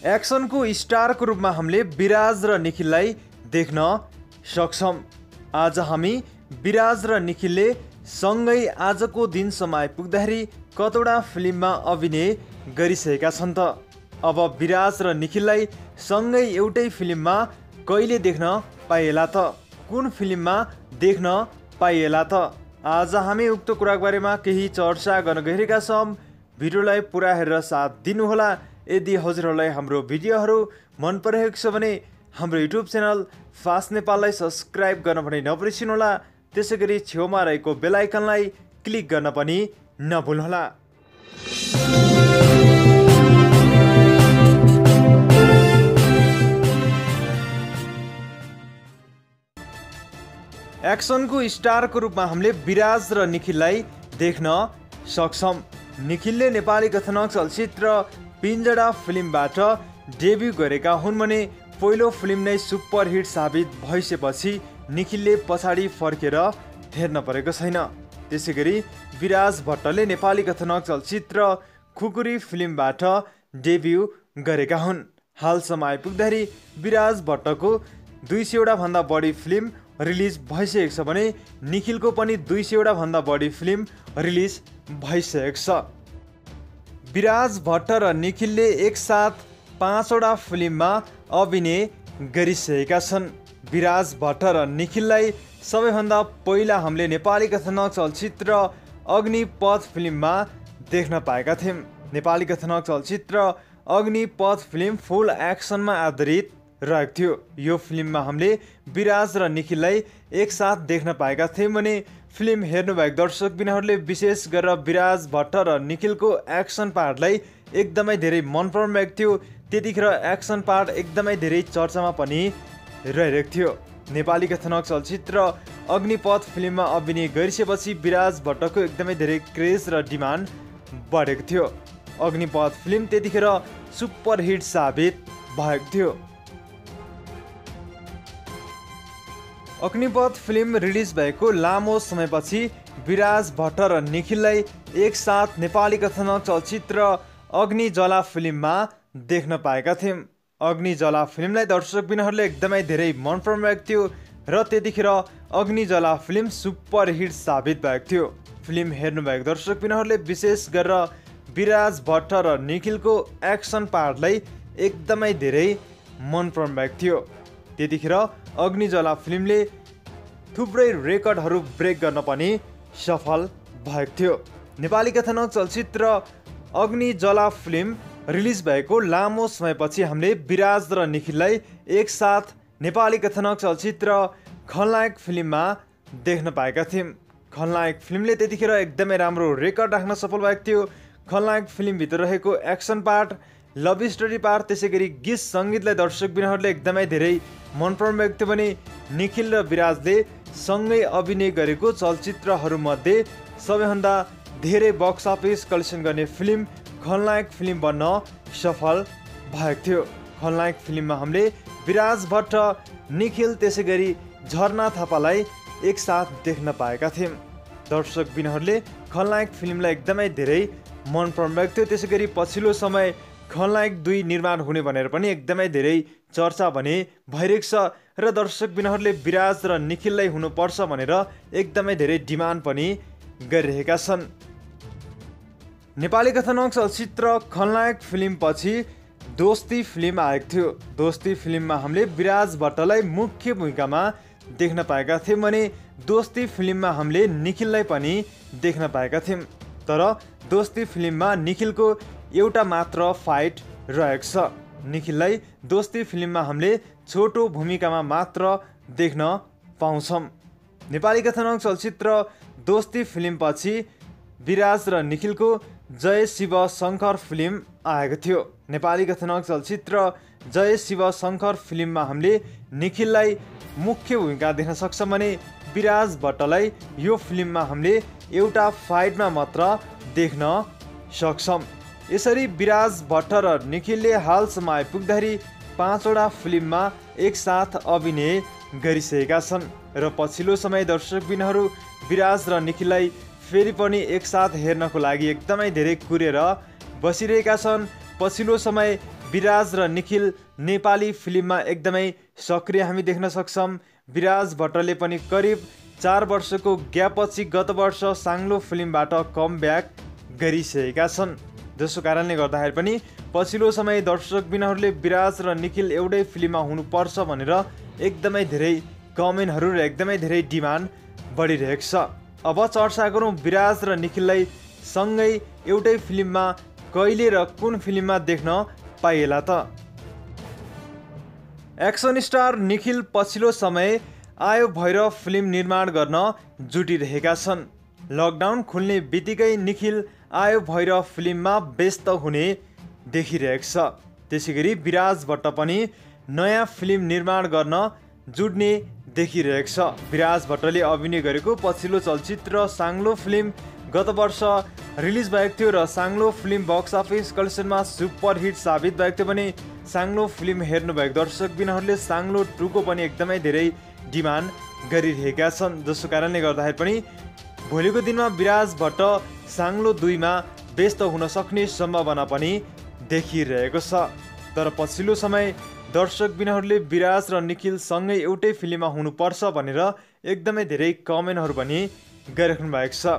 एक्सनको स्टारको रूपमा हामीले विराज र निखिललाई देख्न सक्छौँ। आज हामी विराज र निखिलले सँगै आजको दिनसम्म आइपुग्दाखेरि कतवटा फिल्ममा अभिनय गरिसकेका छन् त? अब विराज र निखिललाई सँगै एउटै फिल्ममा कहिले देख्न पाइएला त? कुन फिल्ममा देख्न पाइएला त? आज हामी उक्त कुराको बारेमा केही चर्चा गर्न गइरहेका छौँ। भिडियोलाई पुरा हेरेर साथ दिनुहोला। यदि हजुरहरूलाई हाम्रो भिडियोहरू मन परेको छ भने हाम्रो युट्युब च्यानल फास्ट नेपाललाई सब्सक्राइब गर्न पनि नबिर्सिनुहोला। त्यसै गरी छेउमा रहेको बेल आइकनलाई क्लिक गर्न पनि नभुल्नुहोला। एक्सनको स्टारको रूपमा हामीले विराज र निखिललाई देख्न सक्छौँ। निखिलले नेपाली कथानक चलचित्र पिञ्जडा फिल्मबाट डेब्यू गरेका हुन् भने पहिलो फिल्म नै सुपरहिट साबित भइसकेपछि निखिलले पछाडि फर्केर हेर्न परेको छैन। त्यसै गरी विराज भट्टले नेपाली कथानक चलचित्र खुकुरी फिल्मबाट डेब्यू गरेका हुन्। हालसम्म आइपुग्दाखेरि विराज भट्टको 200 भन्दा बढी फिल्म रिलिज भइसकेको छ भने निखिलको पनि 200 भन्दा बढी फिल्म रिलिज भइसकेको छ। विराज भट्ट र निखिलले एकसाथ 5वटा फिल्ममा अभिनय गरिसकेका छन्। विराज भट्ट र निखिललाई सबैभन्दा पहिला हामीले नेपाली कथानक चलचित्र अग्निपथ फिल्ममा देख्न पाएका थियौँ। नेपाली कथानक चलचित्र अग्निपथ फिल्म फुल एक्सनमा आधारित रहेको थियो। यो फिल्ममा हामीले विराज र निखिललाई एकसाथ देख्न पाएका थियौँ भने फिल्म हेर्नुभएको दर्शकबिनहरूले विशेष गरेर विराज भट्ट र निखिलको एक्सन पार्टलाई एकदमै धेरै मन पराउनुभएको थियो। त्यतिखेर एक्सन पार्ट एकदमै धेरै चर्चामा पनि रहिरहेको थियो। नेपाली कथानक चलचित्र अग्निपथ फिल्ममा अभिनय गरिसकेपछि विराज भट्टको एकदमै धेरै क्रेज र डिमान्ड बढेको थियो। अग्निपथ फिल्म त्यतिखेर सुपरहिट साबित भएको थियो। अग्निपथ फिल्म रिलिज भएको लामो समयपछि विराज भट्ट र निखिललाई एकसाथ नेपाली कथानक चलचित्र अग्निजला फिल्ममा देख्न पाएका थियौँ। अग्निजला फिल्मलाई दर्शकबिनहरूले एकदमै धेरै मन पराउनुभएको थियो र त्यतिखेर अग्निजला फिल्म सुपरहिट साबित भएको थियो। फिल्म हेर्नुभएको दर्शकबिनहरूले विशेष गरेर विराज भट्ट र निखिलको एक्सन पार्टलाई एकदमै धेरै मन पराउनुभएको थियो। त्यतिखेर अग्निजला फिल्मले थुप्रै रेकर्डहरू ब्रेक गर्न पनि सफल भएको थियो। नेपाली कथानक चलचित्र अग्निजला फिल्म रिलिज भएको लामो समयपछि हामीले विराज र निखिललाई एकसाथ नेपाली कथानक चलचित्र खलनायक फिल्ममा देख्न पाएका थियौँ। खलनायक फिल्मले त्यतिखेर एकदमै राम्रो रेकर्ड राख्न सफल भएको थियो। खलनायक फिल्मभित्र रहेको action part, love story part, त्यसै गरी गीत सङ्गीतलाई दर्शकबिनहरूले एकदमै धेरै मन पराउनुभएको थियो भने निखिल र विराजले सँगै अभिनय गरेको चलचित्रहरूमध्ये सबैभन्दा धेरै बक्स अफिस कलेक्सन गर्ने फिल्म खलनायक फिल्म बन्न सफल भएको थियो। खलनायक फिल्ममा हामीले विराज भट्ट, निखिल त्यसै गरी झरना थापालाई एकसाथ देख्न पाएका थियौँ। दर्शकबिनहरूले खलनायक फिल्मलाई एकदमै धेरै मन पराउनुभएको थियो। त्यसै गरी पछिल्लो समय खलनायक 2 निर्माण हुने भनेर पनि एकदमै धेरै चर्चा भने भइरहेको छ र दर्शकबिनहरूले विराज र निखिललाई हुनुपर्छ भनेर एकदमै धेरै डिमान्ड पनि गरिरहेका छन्। नेपाली कथानक चलचित्र खलनायक फिल्मपछि दोस्ती फिल्म आएको थियो। दोस्ती फिल्ममा हामीले विराज भट्टलाई मुख्य भूमिकामा देख्न पाएका थियौँ भने दोस्ती फिल्ममा हामीले निखिललाई पनि देख्न पाएका थियौँ। तर दोस्ती फिल्ममा निखिलको एउटा मात्र फाइट रहेको छ। निखिललाई दोस्ती फिल्ममा हामीले छोटो भूमिकामा मात्र देख्न पाउँछौँ। नेपाली कथानक चलचित्र दोस्ती फिल्मपछि विराज र निखिलको जय शिव शङ्कर फिल्म आएको थियो। नेपाली कथानक चलचित्र जय शिव शङ्कर फिल्ममा हामीले निखिललाई मुख्य भूमिका देख्न सक्छौँ भने विराज भट्टलाई यो फिल्ममा हामीले एउटा फाइटमा मात्र देख्न सक्छौँ। यसरी विराज भट्ट र निखिलले हालसम्म आइपुग्दाखेरि 5वटा फिल्ममा एकसाथ अभिनय गरिसकेका छन् र पछिल्लो समय दर्शकबिनहरू विराज र निखिललाई फेरि पनि एकसाथ हेर्नको लागि एकदमै धेरै कुरेर बसिरहेका छन्। पछिल्लो समय विराज र निखिल नेपाली फिल्ममा एकदमै सक्रिय हामी देख्न सक्छौँ। विराज भट्टले पनि करिब 4 वर्षको ग्यापपछि गत वर्ष साङ्लो फिल्मबाट कमब्याक गरिसकेका छन्। जसको कारणले गर्दाखेरि पनि पछिल्लो समय दर्शकबिनहरूले विराज र निखिल एउटै फिल्ममा हुनुपर्छ भनेर एकदमै धेरै कमेन्टहरू र एकदमै धेरै डिमान्ड बढिरहेको छ। अब चर्चा गरौँ विराज र निखिललाई सँगै एउटै फिल्ममा कहिले र कुन फिल्ममा देख्न पाइएला त। एक्सन स्टार निखिल पछिल्लो समय आयो भैरव फिल्म निर्माण गर्न जुटिरहेका छन्। लकडाउन खुल्ने बित्तिकै निखिल आयो भैरव फिल्ममा व्यस्त हुने देखिरहेको छ। त्यसै गरी विराज भट्ट पनि नयाँ फिल्म निर्माण गर्न जुट्ने देखिरहेको छ। विराज भट्टले अभिनय गरेको पछिल्लो चलचित्र साङ्लो फिल्म गत वर्ष रिलिज भएको थियो र साङ्लो फिल्म बक्स अफिस कलेक्सनमा सुपरहिट साबित भएको थियो भने साङ्लो फिल्म हेर्नुभएको दर्शकबिनहरूले साङ्लो 2 को पनि एकदमै धेरै डिमान्ड गरिरहेका छन्। जसको कारणले गर्दाखेरि पनि भोलिको दिनमा विराज भट्ट साङ्लो 2 मा व्यस्त हुन सक्ने सम्भावना पनि देखिरहेको छ। तर पछिल्लो समय दर्शकबिनहरूले विराज र निखिल सँगै एउटै फिल्ममा हुनुपर्छ भनेर एकदमै धेरै कमेन्टहरू पनि गरिराख्नु भएको छ।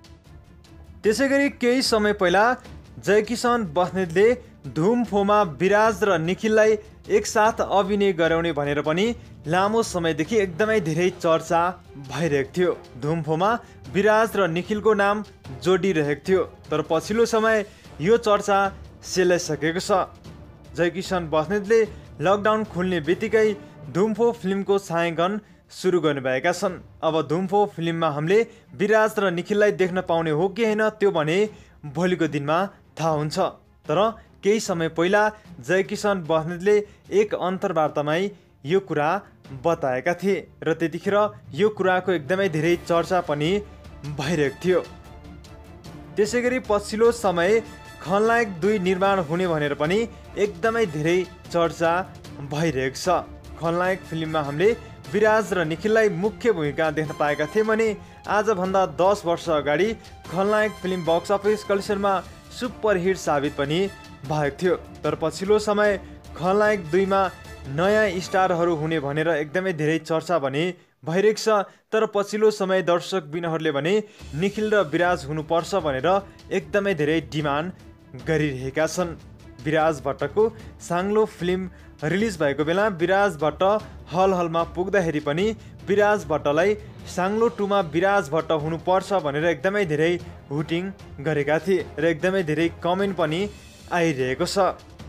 त्यसै गरी केही समय पहिला जयकिशन बस्नेतले धुमफोमा विराज र निखिललाई एकसाथ अभिनय गराउने भनेर पनि लामो समयदेखि एकदमै धेरै चर्चा भइरहेको थियो। धुमफोमा विराज र निखिलको नाम जोडिरहेको थियो। तर पछिल्लो समय यो चर्चा सेलाइसकेको छ। जयकिशन बस्नेतले लकडाउन खुल्ने बित्तिकै धुमफो फिल्मको छायाङ्कन सुरु गर्नुभएका छन्। अब धुमफो फिल्ममा हामीले विराज र निखिललाई देख्न पाउने हो कि होइन त्यो भने भोलिको दिनमा थाहा हुन्छ। तर केही समय पहिला जयकिशन बस्नेतले एक अन्तर्वार्तामै यो कुरा बताएका थिए र त्यतिखेर यो कुराको एकदमै धेरै चर्चा पनि भइरहेको थियो। त्यसै गरी पछिल्लो समय खलनायक 2 निर्माण हुने भनेर पनि एकदमै धेरै चर्चा भइरहेको छ। खलनायक फिल्ममा हामीले विराज र निखिललाई मुख्य भूमिका देख्न पाएका थियौँ भने आजभन्दा 10 वर्ष अगाडि खलनायक फिल्म बक्स अफिस कलेक्सनमा सुपरहिट साबित पनि भएको थियो। तर पछिल्लो समय खलनायक 2 मा नयाँ स्टारहरू हुने भनेर एकदमै धेरै चर्चा भने भइरहेको छ। तर पछिल्लो समय दर्शकबिनहरूले भने निखिल र विराज हुनुपर्छ भनेर एकदमै धेरै डिमान्ड गरिरहेका छन्। विराज भट्टको साङ्लो फिल्म रिलिज भएको बेला विराज भट्ट हलमा पुग्दाखेरि पनि विराज भट्टलाई साङ्लो 2 मा विराज भट्ट हुनुपर्छ भनेर एकदमै धेरै हुटिङ गरेका थिए र एकदमै धेरै कमेन्ट पनि आइरहेको छ।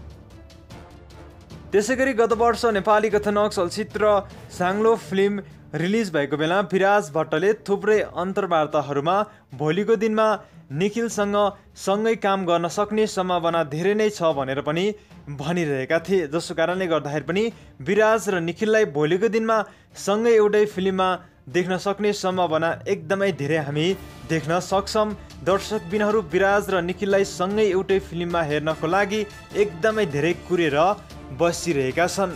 त्यसै गरी गत वर्ष नेपाली कथानक चलचित्र साङ्लो फिल्म रिलिज भएको बेला विराज भट्टले थुप्रै अन्तर्वार्ताहरूमा भोलिको दिनमा निखिलसँग सँगै काम गर्न सक्ने सम्भावना धेरै नै छ भनेर पनि भनिरहेका थिए। जसको कारणले गर्दाखेरि पनि विराज र निखिललाई भोलिको दिनमा सँगै एउटै फिल्ममा देख्न सक्ने सम्भावना एकदमै धेरै हामी देख्न सक्छौँ। दर्शकबिनहरू विराज र निखिललाई सँगै एउटै फिल्ममा हेर्नको लागि एकदमै धेरै कुरेर बसिरहेका छन्।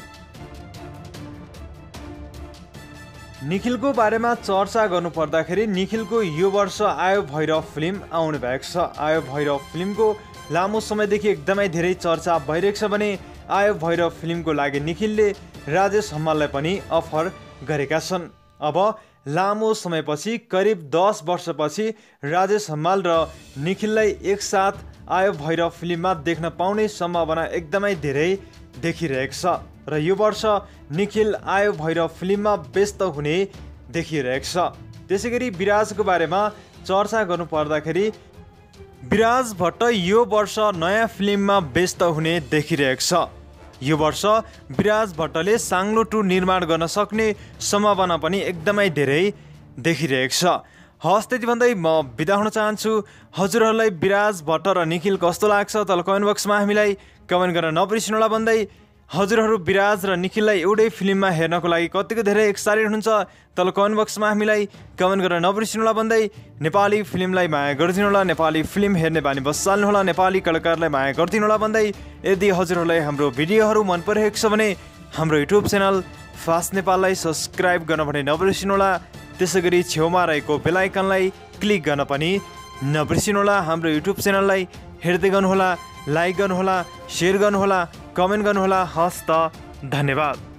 निखिलको बारेमा चर्चा गर्नु पर्दाखेरि निखिलको यो वर्ष आयो भैरव फिल्म आउनु भएको छ। आयो भैरव फिल्मको लामो समयदेखि एकदमै धेरै चर्चा भइरहेको छ भने आयो भैरव फिल्मको लागि निखिलले राजेश हमाललाई पनि अफर गरेका छन्। अब लामो समयपछि करिब 10 वर्षपछि राजेश हमाल र निखिललाई एकसाथ आयो भैरव फिल्ममा देख्न पाउने सम्भावना एकदमै धेरै देखिरहेको छ र यो वर्ष निखिल आयो भैरव फिल्ममा व्यस्त हुने देखिरहेको छ। त्यसै गरी विराजको बारेमा चर्चा गर्नु पर्दाखेरि विराज भट्ट यो वर्ष नयाँ फिल्ममा व्यस्त हुने देखिरहेको छ। यो वर्ष विराज भट्टले साङ्लो 2 निर्माण गर्न सक्ने सम्भावना पनि एकदमै धेरै देखिरहेको छ। हस् त्यति भन्दै म बिदा हुन चाहन्छु। हजुरहरूलाई विराज भट्ट र निखिल कस्तो लाग्छ तल कमेन्ट बक्समा हामीलाई कमेन्ट गर्न नबिर्सिनुहोला भन्दै हजुरहरू विराज र निखिललाई एउटै फिल्ममा हेर्नको लागि कतिको धेरै एक्साइटेड हुन्छ तल कमेन्ट बक्समा हामीलाई कमेन्ट गर्न नबिर्सिनुहोला भन्दै नेपाली फिल्मलाई माया गरिदिनुहोला, नेपाली फिल्म हेर्ने बानी बसाल्नुहोला, नेपाली कलाकारलाई माया गरिदिनुहोला भन्दै यदि हजुरहरूलाई हाम्रो भिडियोहरू मन परिरहेको छ भने हाम्रो युट्युब च्यानल फास्ट नेपाललाई सब्सक्राइब गर्न पनि नबिर्सिनुहोला। त्यसै गरी छेउमा रहेको बेल आइकनलाई क्लिक गर्न पनि नबिर्सिनुहोला। हाम्रो युट्युब च्यानललाई हेर्दै गर्नुहोला, लाइक गर्नुहोला, सेयर गर्नुहोला, कमेन्ट गर्नुहोला। हस् त, धन्यवाद।